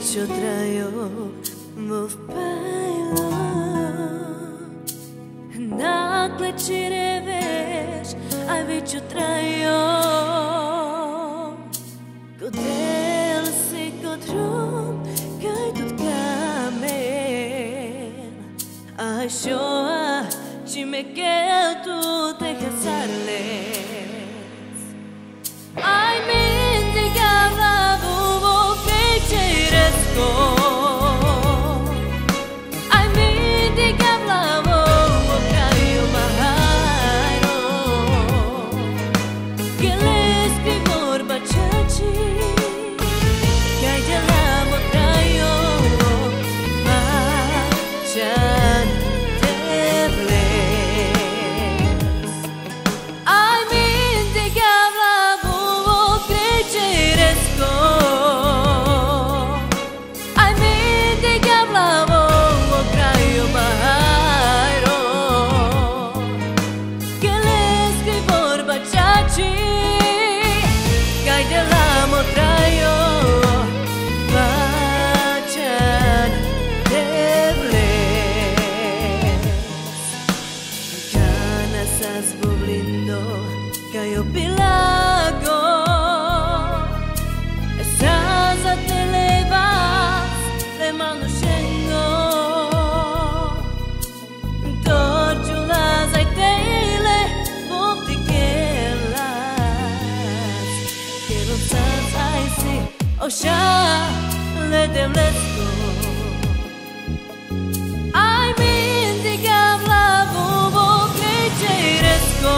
вече траю в пайло. Наклечи ревеш, а вече траю. Кодел си котрум, кай тут камен. А шоа, ci me quedo tu te casarles. Ai minte gavla bubo feceresco. Ai minte gavla bubo caio maharo. Que les cribor bachachi. Que ai de la motraio. Machan. Caio pilago, estás a te levas, le mano shengo, tortulas ai tele, bopti kelas, que lo sans ai si, o sha, le dem let's go. Ai minte gavla bubo crecheresco.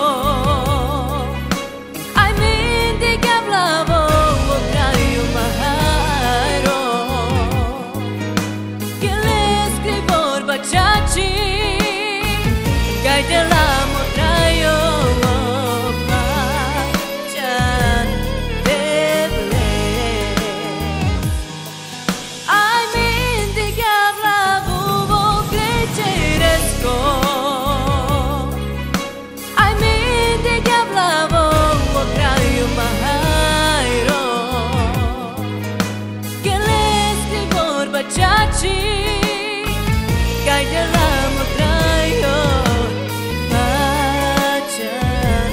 Chachi, gai de la motraio, machan debles. Ai minte gavla bubo crecheresco. Ai minte gavla bubo traio mahairo. Que les cribor bachachi. Gai de la motraio, machan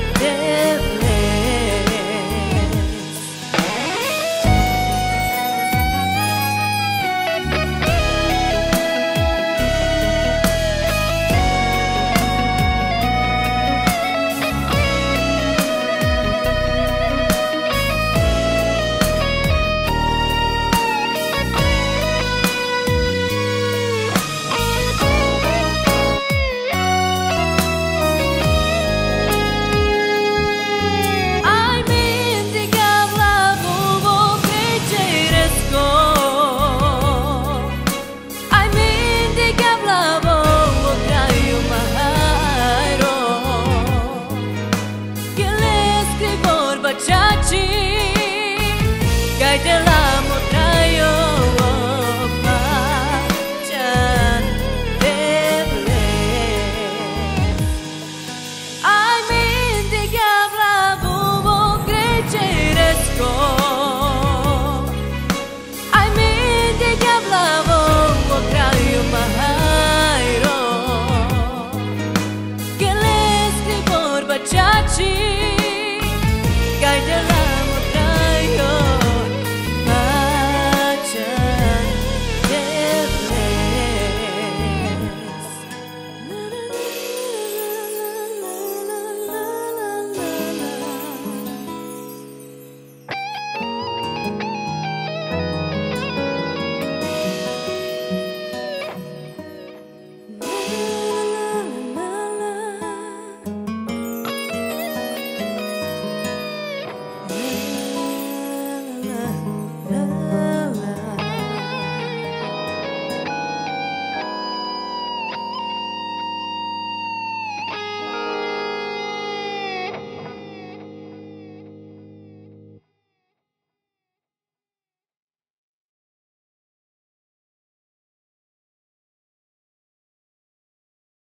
debles. Chachi, gai de